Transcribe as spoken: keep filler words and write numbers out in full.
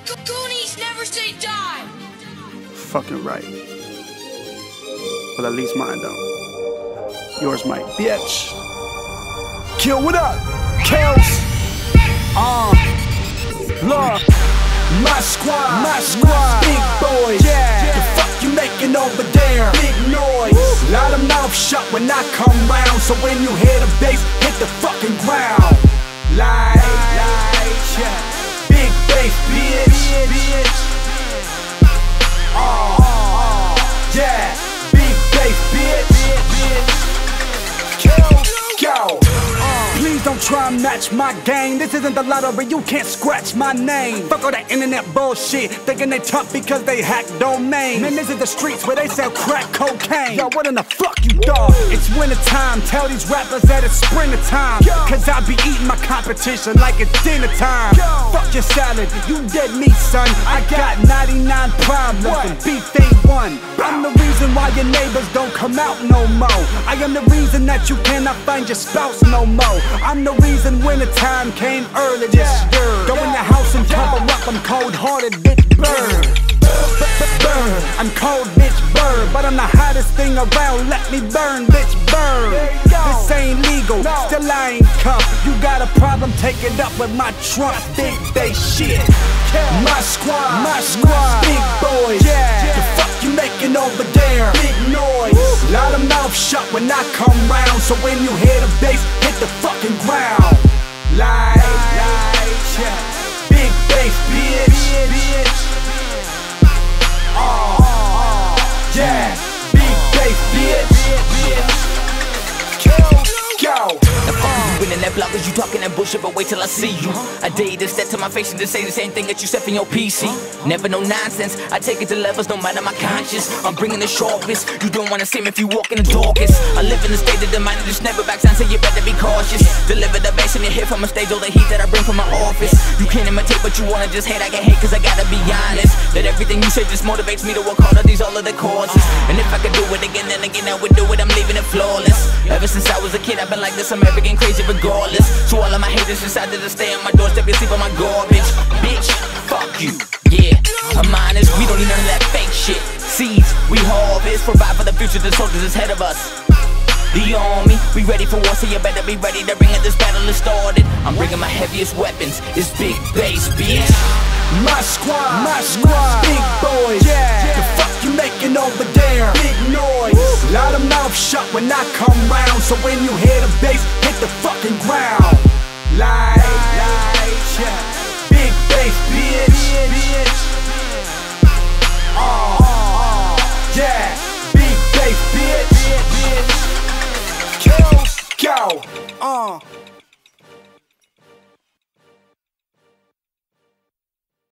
Goonies never say die. Fucking right. But at least mine don't. Yours might, bitch. Kill, what up? Kills. Uh. Look. My squad. My squad. Big boys. Yeah. The fuck you making over there? Big noise. Woo. Lot of mouth shut when I come round. So when you hear the bass, hit the fucking ground. Like, like, yeah. Big bass, bitch. Bitch. Oh, oh, yeah. Big bass, bitch. Bitch. Kill. Go. Please don't try and match my game. This isn't the lottery, you can't scratch my name. Fuck all that internet bullshit, thinking they tough because they hack domains. Man, this is the streets where they sell crack cocaine. Yo, what in the fuck you thought? It's winter time, tell these rappers that it's sprinter time. Cause I be eating my competition like it's dinner time. Fuck your salad, you dead meat, son. I got ninety-nine problems and beef ain't one. I'm the reason why your neighbors don't come out no more. I am the reason that you cannot find your spouse no more. I'm the reason wintertime came early this year. Go in the house and cover up, I'm cold-hearted, bitch, burn. Burn, I'm cold, bitch, burn. But I'm the hottest thing around, let me burn, bitch, burn. This ain't legal, still I ain't cuffed. You got a problem, take it up with my trunk, big bass shit. My squad, my squad, big boys. The fuck you making over there? Big noise. Lot of mouth shut when I come round. So when you hear the bass, hit the fucking ground. Like, like, yeah. Big bass, bitch, bitch. Oh, oh, yeah. Big bass, bitch, bitch. Go. Winning that block, cause you talking that bullshit, but wait till I see you. I dare you to step to my face and to say the same thing that you said from your P C. Never no nonsense, I take it to levels no matter my conscience. I'm bringing the sharpest, you don't wanna see me if you walk in the darkest. I live in the state of the mind that just never backs down, so you better be cautious. Deliver the bass and you hear from a stage all the heat that I bring from my office. You can't imitate, but you wanna just hate, I can hate cause I gotta be honest. That everything you say just motivates me to work harder, these all of the causes. And if I could do it again and again, I would do it, I'm leaving it flawless. Ever since I was a kid, I've been like this, I'm arrogant, crazy regardless. So all of my haters decided to stay on my doorstep and sleep on my garbage. Bitch, fuck you, yeah. I'm honest, we don't need none of that fake shit. Seeds, we harvest, provide for the future, the soldiers is ahead of us. The army, we ready for war, so you better be ready to bring it, this battle is started. I'm bringing my heaviest weapons, it's big bass, bitch. My squad, my squad, big boys. Yeah. The fuck you making over there? Big noise. Woo. Lot of mouth shut when I come round. So when you hear the bass, hit the fucking ground. Like, like, yeah. Big